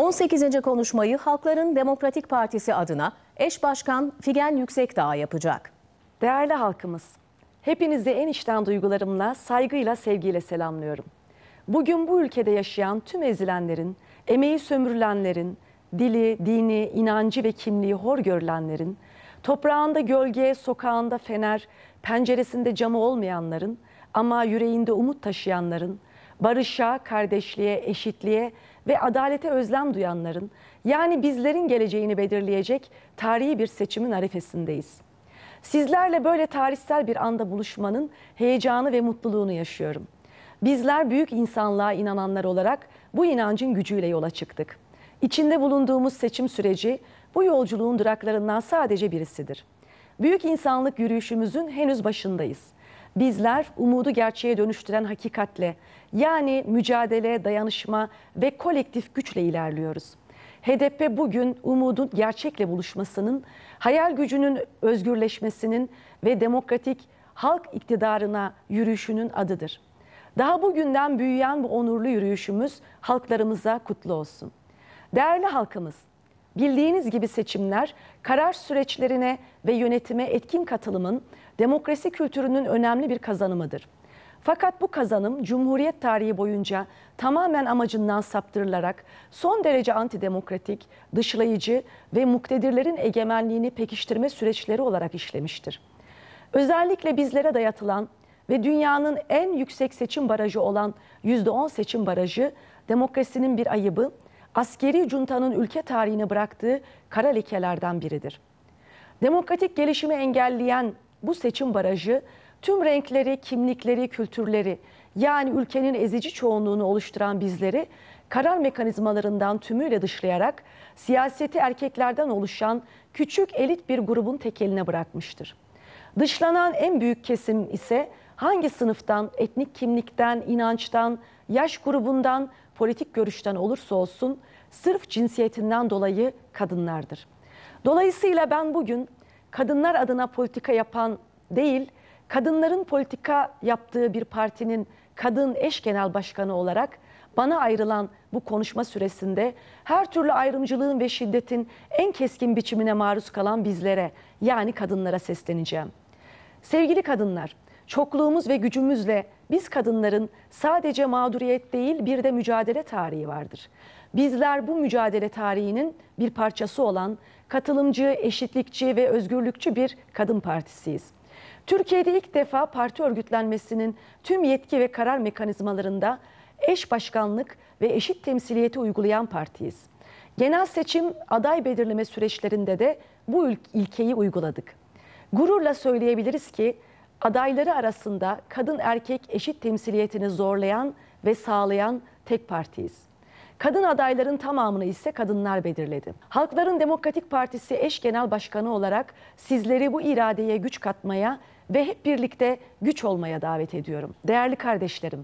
18. konuşmayı Halkların Demokratik Partisi adına eş başkan Figen Yüksekdağ yapacak. Değerli halkımız, hepinizi en içten duygularımla, saygıyla, sevgiyle selamlıyorum. Bugün bu ülkede yaşayan tüm ezilenlerin, emeği sömürülenlerin, dili, dini, inancı ve kimliği hor görülenlerin, toprağında gölge, sokağında fener, penceresinde camı olmayanların ama yüreğinde umut taşıyanların, barışa, kardeşliğe, eşitliğe ve adalete özlem duyanların, yani bizlerin geleceğini belirleyecek tarihi bir seçimin arifesindeyiz. Sizlerle böyle tarihsel bir anda buluşmanın heyecanı ve mutluluğunu yaşıyorum. Bizler büyük insanlığa inananlar olarak bu inancın gücüyle yola çıktık. İçinde bulunduğumuz seçim süreci bu yolculuğun duraklarından sadece birisidir. Büyük insanlık yürüyüşümüzün henüz başındayız. Bizler umudu gerçeğe dönüştüren hakikatle, yani mücadele, dayanışma ve kolektif güçle ilerliyoruz. HDP bugün umudun gerçekle buluşmasının, hayal gücünün özgürleşmesinin ve demokratik halk iktidarına yürüyüşünün adıdır. Daha bugünden büyüyen bu onurlu yürüyüşümüz halklarımıza kutlu olsun. Değerli halkımız, bildiğiniz gibi seçimler karar süreçlerine ve yönetime etkin katılımın demokrasi kültürünün önemli bir kazanımıdır. Fakat bu kazanım Cumhuriyet tarihi boyunca tamamen amacından saptırılarak son derece antidemokratik, dışlayıcı ve muktedirlerin egemenliğini pekiştirme süreçleri olarak işlemiştir. Özellikle bizlere dayatılan ve dünyanın en yüksek seçim barajı olan %10 seçim barajı demokrasinin bir ayıbı, askeri juntanın ülke tarihine bıraktığı kara lekelerden biridir. Demokratik gelişimi engelleyen bu seçim barajı tüm renkleri, kimlikleri, kültürleri, yani ülkenin ezici çoğunluğunu oluşturan bizleri karar mekanizmalarından tümüyle dışlayarak siyaseti erkeklerden oluşan küçük elit bir grubun tekeline bırakmıştır. Dışlanan en büyük kesim ise hangi sınıftan, etnik kimlikten, inançtan, yaş grubundan, politik görüşten olursa olsun sırf cinsiyetinden dolayı kadınlardır. Dolayısıyla ben bugün kadınlar adına politika yapan değil, kadınların politika yaptığı bir partinin kadın eş genel başkanı olarak bana ayrılan bu konuşma süresinde her türlü ayrımcılığın ve şiddetin en keskin biçimine maruz kalan bizlere, yani kadınlara sesleneceğim. Sevgili kadınlar, çokluğumuz ve gücümüzle biz kadınların sadece mağduriyet değil, bir de mücadele tarihi vardır. Bizler bu mücadele tarihinin bir parçası olan katılımcı, eşitlikçi ve özgürlükçü bir kadın partisiyiz. Türkiye'de ilk defa parti örgütlenmesinin tüm yetki ve karar mekanizmalarında eş başkanlık ve eşit temsiliyeti uygulayan partiyiz. Genel seçim aday belirleme süreçlerinde de bu ilkeyi uyguladık. Gururla söyleyebiliriz ki adayları arasında kadın erkek eşit temsiliyetini zorlayan ve sağlayan tek partiyiz. Kadın adayların tamamını ise kadınlar belirledi. Halkların Demokratik Partisi eş genel başkanı olarak sizleri bu iradeye güç katmaya ve hep birlikte güç olmaya davet ediyorum. Değerli kardeşlerim,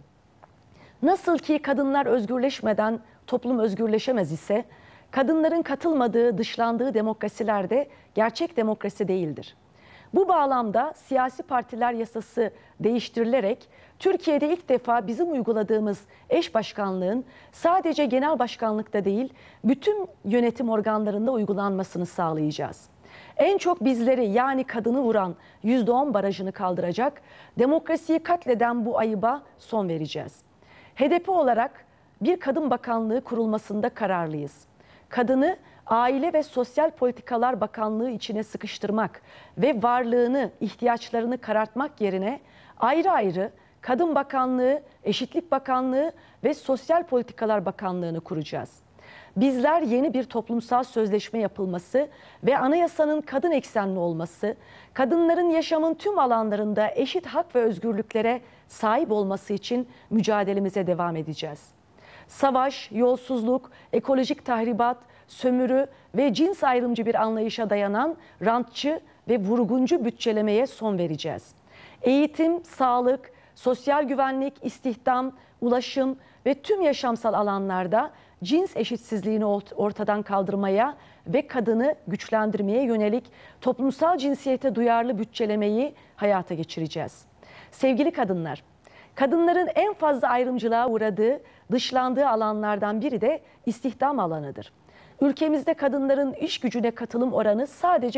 nasıl ki kadınlar özgürleşmeden toplum özgürleşemez ise, kadınların katılmadığı, dışlandığı demokrasiler de gerçek demokrasi değildir. Bu bağlamda siyasi partiler yasası değiştirilerek Türkiye'de ilk defa bizim uyguladığımız eş başkanlığın sadece genel başkanlıkta değil, bütün yönetim organlarında uygulanmasını sağlayacağız. En çok bizleri, yani kadını vuran %10 barajını kaldıracak, demokrasiyi katleden bu ayıba son vereceğiz. HDP olarak bir kadın bakanlığı kurulmasında kararlıyız. Kadını Aile ve Sosyal Politikalar Bakanlığı içine sıkıştırmak ve varlığını, ihtiyaçlarını karartmak yerine ayrı ayrı Kadın Bakanlığı, Eşitlik Bakanlığı ve Sosyal Politikalar Bakanlığı'nı kuracağız. Bizler yeni bir toplumsal sözleşme yapılması ve anayasanın kadın eksenli olması, kadınların yaşamın tüm alanlarında eşit hak ve özgürlüklere sahip olması için mücadelemize devam edeceğiz. Savaş, yolsuzluk, ekolojik tahribat, sömürü ve cins ayrımcı bir anlayışa dayanan rantçı ve vurguncu bütçelemeye son vereceğiz. Eğitim, sağlık, sosyal güvenlik, istihdam, ulaşım ve tüm yaşamsal alanlarda cins eşitsizliğini ortadan kaldırmaya ve kadını güçlendirmeye yönelik toplumsal cinsiyete duyarlı bütçelemeyi hayata geçireceğiz. Sevgili kadınlar, kadınların en fazla ayrımcılığa uğradığı dışlandığı alanlardan biri de istihdam alanıdır. Ülkemizde kadınların iş gücüne katılım oranı sadece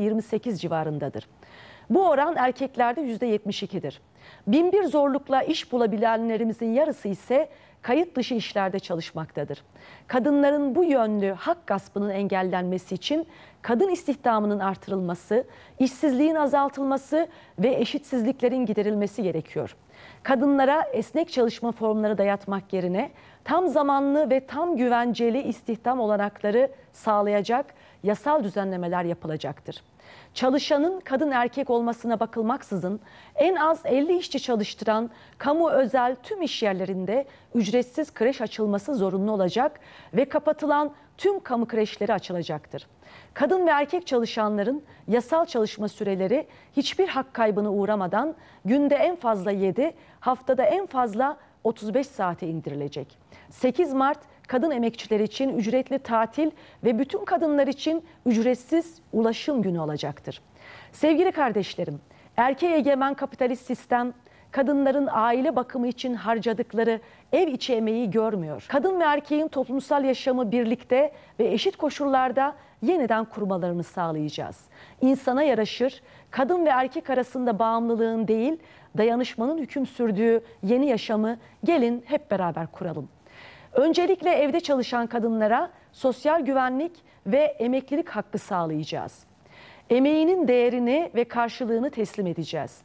%28 civarındadır. Bu oran erkeklerde %72'dir. Binbir zorlukla iş bulabilenlerimizin yarısı ise kayıt dışı işlerde çalışmaktadır. Kadınların bu yönlü hak gaspının engellenmesi için kadın istihdamının artırılması, işsizliğin azaltılması ve eşitsizliklerin giderilmesi gerekiyor. Kadınlara esnek çalışma formları dayatmak yerine tam zamanlı ve tam güvenceli istihdam olanakları sağlayacak yasal düzenlemeler yapılacaktır. Çalışanın kadın erkek olmasına bakılmaksızın en az 50 işçi çalıştıran kamu özel tüm iş yerlerinde ücretsiz kreş açılması zorunlu olacak ve kapatılan tüm kamu kreşleri açılacaktır. Kadın ve erkek çalışanların yasal çalışma süreleri hiçbir hak kaybına uğramadan günde en fazla 7, haftada en fazla 35 saate indirilecek. 8 Mart kadın emekçiler için ücretli tatil ve bütün kadınlar için ücretsiz ulaşım günü olacaktır. Sevgili kardeşlerim, erkeğe egemen kapitalist sistem kadınların aile bakımı için harcadıkları ev içi emeği görmüyor. Kadın ve erkeğin toplumsal yaşamı birlikte ve eşit koşullarda yeniden kurmalarını sağlayacağız. İnsana yaraşır, kadın ve erkek arasında bağımlılığın değil, dayanışmanın hüküm sürdüğü yeni yaşamı gelin hep beraber kuralım. Öncelikle evde çalışan kadınlara sosyal güvenlik ve emeklilik hakkı sağlayacağız. Emeğinin değerini ve karşılığını teslim edeceğiz.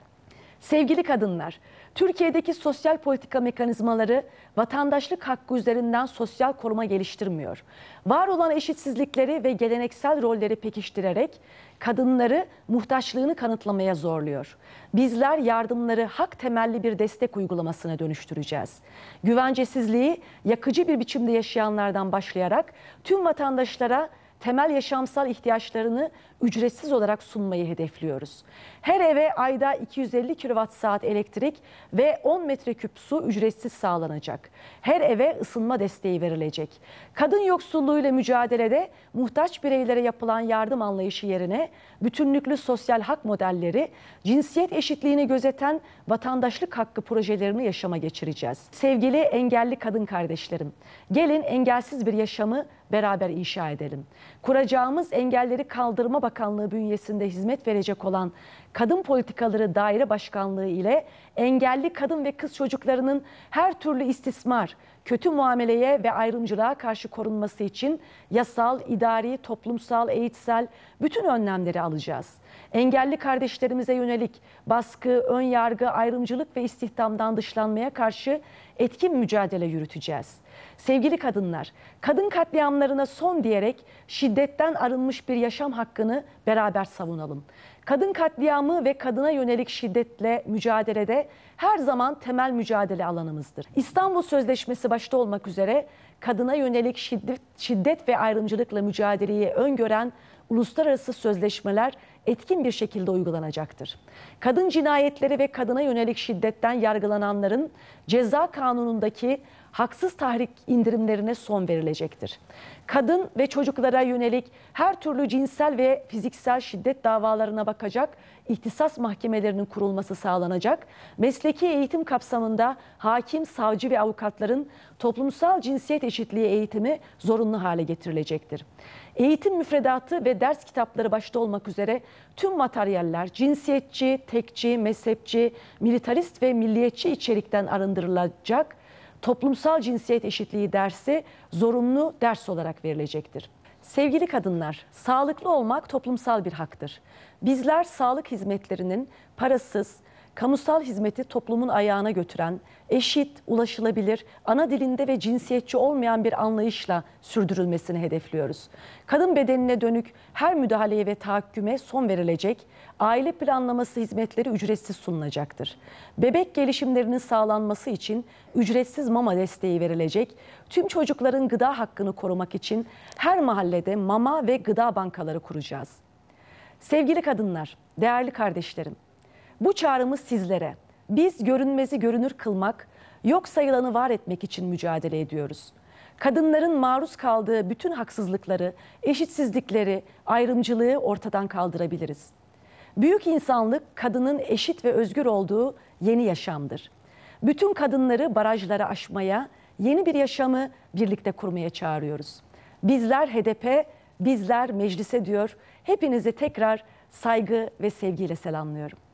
Sevgili kadınlar, Türkiye'deki sosyal politika mekanizmaları vatandaşlık hakkı üzerinden sosyal koruma geliştirmiyor. Var olan eşitsizlikleri ve geleneksel rolleri pekiştirerek kadınları muhtaçlığını kanıtlamaya zorluyor. Bizler yardımları hak temelli bir destek uygulamasına dönüştüreceğiz. Güvencesizliği yakıcı bir biçimde yaşayanlardan başlayarak tüm vatandaşlara temel yaşamsal ihtiyaçlarını ücretsiz olarak sunmayı hedefliyoruz. Her eve ayda 250 kWh elektrik ve 10 metreküp su ücretsiz sağlanacak. Her eve ısınma desteği verilecek. Kadın yoksulluğuyla mücadelede muhtaç bireylere yapılan yardım anlayışı yerine bütünlüklü sosyal hak modelleri, cinsiyet eşitliğini gözeten vatandaşlık hakkı projelerini yaşama geçireceğiz. Sevgili engelli kadın kardeşlerim, gelin engelsiz bir yaşamı beraber inşa edelim. Kuracağımız Engelleri Kaldırma Bakanlığı bünyesinde hizmet verecek olan Kadın Politikaları Daire Başkanlığı ile engelli kadın ve kız çocuklarının her türlü istismar, kötü muameleye ve ayrımcılığa karşı korunması için yasal, idari, toplumsal, eğitsel bütün önlemleri alacağız. Engelli kardeşlerimize yönelik baskı, ön yargı, ayrımcılık ve istihdamdan dışlanmaya karşı etkin mücadele yürüteceğiz. Sevgili kadınlar, kadın katliamlarına son diyerek şiddetten arınmış bir yaşam hakkını beraber savunalım. Kadın katliamı ve kadına yönelik şiddetle mücadelede her zaman temel mücadele alanımızdır. İstanbul Sözleşmesi başta olmak üzere kadına yönelik şiddet ve ayrımcılıkla mücadeleyi öngören uluslararası sözleşmeler etkin bir şekilde uygulanacaktır. Kadın cinayetleri ve kadına yönelik şiddetten yargılananların ceza kanunundaki haksız tahrik indirimlerine son verilecektir. Kadın ve çocuklara yönelik her türlü cinsel ve fiziksel şiddet davalarına bakacak ihtisas mahkemelerinin kurulması sağlanacak. Mesleki eğitim kapsamında hakim, savcı ve avukatların toplumsal cinsiyet eşitliği eğitimi zorunlu hale getirilecektir. Eğitim müfredatı ve ders kitapları başta olmak üzere tüm materyaller cinsiyetçi, tekçi, mezhepçi, militarist ve milliyetçi içerikten arındırılacak. Toplumsal cinsiyet eşitliği dersi zorunlu ders olarak verilecektir. Sevgili kadınlar, sağlıklı olmak toplumsal bir haktır. Bizler sağlık hizmetlerinin parasız, kamusal hizmeti toplumun ayağına götüren, eşit, ulaşılabilir, ana dilinde ve cinsiyetçi olmayan bir anlayışla sürdürülmesini hedefliyoruz. Kadın bedenine dönük her müdahaleye ve tahakküme son verilecek, aile planlaması hizmetleri ücretsiz sunulacaktır. Bebek gelişimlerinin sağlanması için ücretsiz mama desteği verilecek, tüm çocukların gıda hakkını korumak için her mahallede mama ve gıda bankaları kuracağız. Sevgili kadınlar, değerli kardeşlerim, bu çağrımız sizlere. Biz görünmezi görünür kılmak, yok sayılanı var etmek için mücadele ediyoruz. Kadınların maruz kaldığı bütün haksızlıkları, eşitsizlikleri, ayrımcılığı ortadan kaldırabiliriz. Büyük insanlık kadının eşit ve özgür olduğu yeni yaşamdır. Bütün kadınları barajları aşmaya, yeni bir yaşamı birlikte kurmaya çağırıyoruz. Bizler HDP, bizler meclise diyor. Hepinizi tekrar saygı ve sevgiyle selamlıyorum.